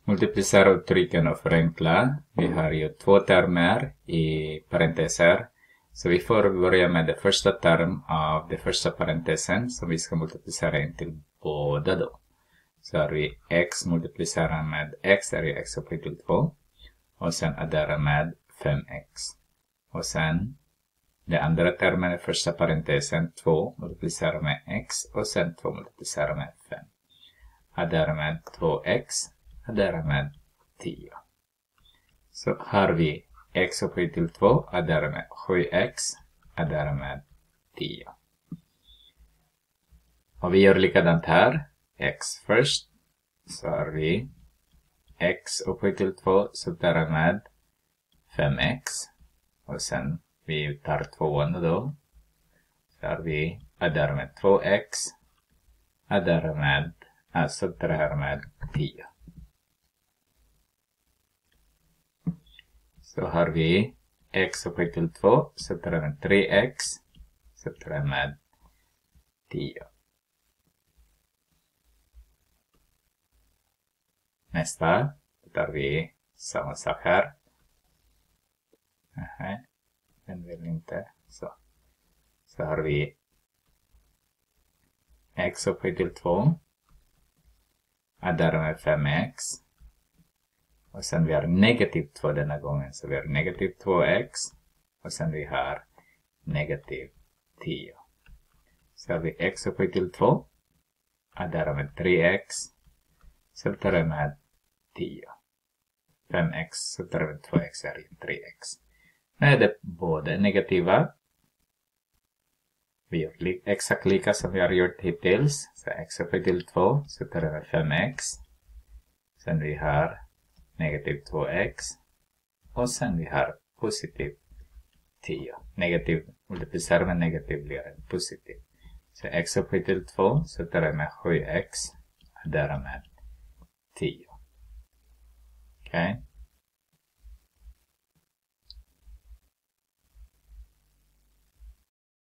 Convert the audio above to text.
Multiplicera uttrycken och förenkla. Vi har ju 2 termer i parenteser. Så vi får börja med den första term av den första parentesen som vi ska multiplicera in till båda då. Så har vi x multiplicerar med x är ju x upphöjt till 2. Och sen addera med 5x. Och sen den andra termen i första parentesen 2 multiplicerar med x och sen 2 multiplicerar med 5. Addera med 2x, addera med 10. Så har vi x upphöjt till 2, addera med 7x, addera med 10. Och vi gör likadant här. X först. Så har vi x upphöjt till 2, subtraherar med 5x. Och sen vi tar 2 då. Så har vi addera med 2x, addera med, subtraherar med 10. Så har vi x upphöjt till 2, subtraherar med 3x, subtraherar med 10. Nästa, då tar vi samma sak här. Den vill inte. Så har vi x upphöjt till 2. Addera med 5x. Och sen vi har negativ 2 denna gången. Så vi har negativ 2x. Och sen vi har negativ 10. Så har vi x upphöjt till 2. Addera med 3x. Subtraherar med 10. 5x subtraherar med 2x är 3x. Nu är det både negativa. Vi gör exakt lika som vi har gjort hittills. Så x upphöjt till 2 subtraherar med 5x. Sen vi har negativ 2x. Och sen vi har positiv 10. Negativ multiplicerar med negativ blir en positiv. Så x upphöjt till 2 subtraherar med 7x. Addera med 10. Okej.